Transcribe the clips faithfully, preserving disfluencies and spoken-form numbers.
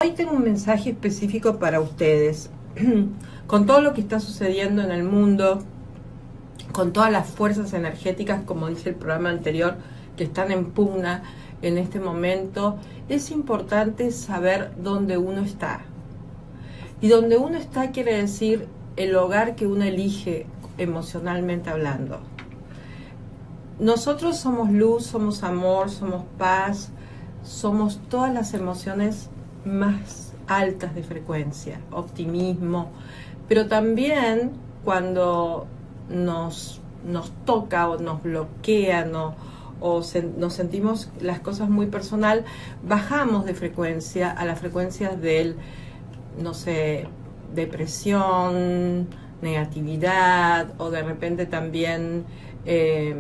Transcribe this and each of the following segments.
Hoy tengo un mensaje específico para ustedes. Con todo lo que está sucediendo en el mundo, con todas las fuerzas energéticas, como dice el programa anterior, que están en pugna en este momento, es importante saber dónde uno está. Y donde uno está quiere decir el hogar que uno elige emocionalmente hablando. Nosotros somos luz, somos amor, somos paz, somos todas las emociones más altas de frecuencia, optimismo, pero también cuando nos, nos toca o nos bloquea no, o se, nos sentimos las cosas muy personal, bajamos de frecuencia a las frecuencias del, no sé, depresión, negatividad, o de repente también eh,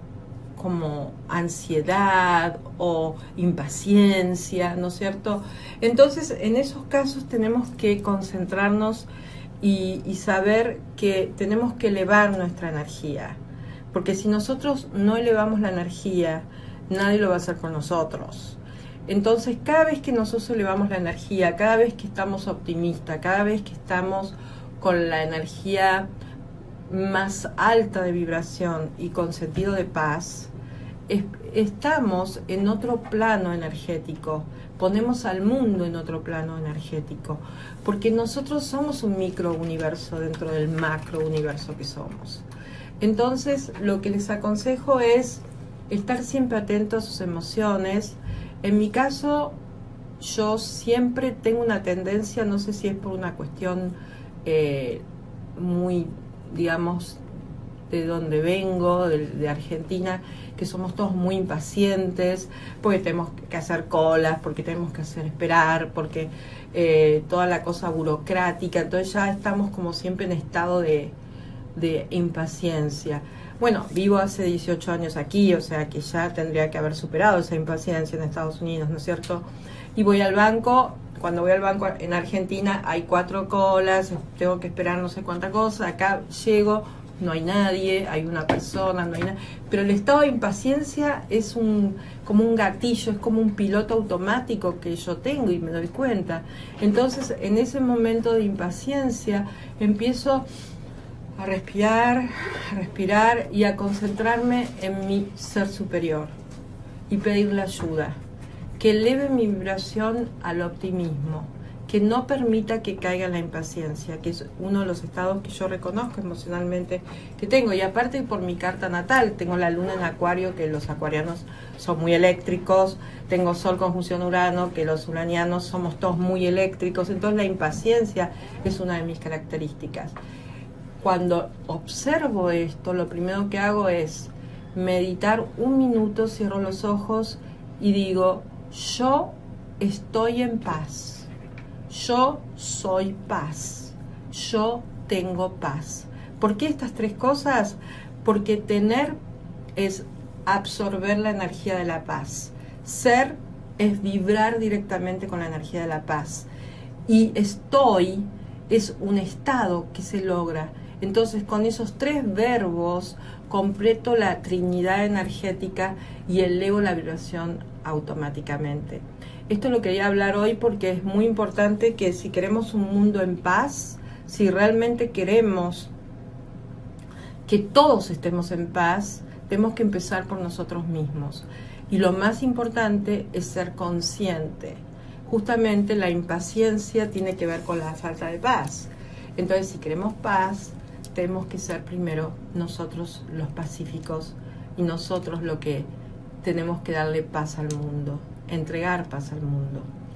como ansiedad o impaciencia, ¿no es cierto? Entonces, en esos casos tenemos que concentrarnos y, y saber que tenemos que elevar nuestra energía, porque si nosotros no elevamos la energía, nadie lo va a hacer con nosotros. Entonces, cada vez que nosotros elevamos la energía, cada vez que estamos optimistas, cada vez que estamos con la energía más alta de vibración y con sentido de paz, es, estamos en otro plano energético, ponemos al mundo en otro plano energético, porque nosotros somos un microuniverso dentro del macrouniverso que somos. Entonces, lo que les aconsejo es estar siempre atentos a sus emociones. En mi caso, yo siempre tengo una tendencia, no sé si es por una cuestión eh, muy, digamos, de donde vengo, de, de Argentina, que somos todos muy impacientes, porque tenemos que hacer colas, porque tenemos que hacer esperar, porque eh, toda la cosa burocrática, entonces ya estamos como siempre en estado de, de impaciencia. Bueno, vivo hace dieciocho años aquí, o sea que ya tendría que haber superado esa impaciencia en Estados Unidos, ¿no es cierto? Y voy al banco, cuando voy al banco en Argentina hay cuatro colas, tengo que esperar no sé cuánta cosa, acá llego, no hay nadie, hay una persona, no hay nada, pero el estado de impaciencia es un como un gatillo, es como un piloto automático que yo tengo y me doy cuenta. Entonces, en ese momento de impaciencia empiezo a respirar, a respirar y a concentrarme en mi ser superior y pedirle ayuda, que eleve mi vibración al optimismo, que no permita que caiga la impaciencia, que es uno de los estados que yo reconozco emocionalmente que tengo. Y aparte por mi carta natal, tengo la luna en Acuario, que los acuarianos son muy eléctricos, tengo Sol conjunción Urano, que los uranianos somos todos muy eléctricos, entonces la impaciencia es una de mis características. Cuando observo esto, lo primero que hago es meditar un minuto, cierro los ojos y digo, yo estoy en paz. Yo soy paz, yo tengo paz. ¿Por qué estas tres cosas? Porque tener es absorber la energía de la paz. Ser es vibrar directamente con la energía de la paz. Y estoy es un estado que se logra. Entonces, con esos tres verbos completo la trinidad energética y elevo la vibración automáticamente. Esto lo quería hablar hoy porque es muy importante que si queremos un mundo en paz, si realmente queremos que todos estemos en paz, tenemos que empezar por nosotros mismos. Y lo más importante es ser consciente. Justamente la impaciencia tiene que ver con la falta de paz. Entonces, si queremos paz, tenemos que ser primero nosotros los pacíficos y nosotros lo que tenemos que darle paz al mundo, entregar paz al mundo.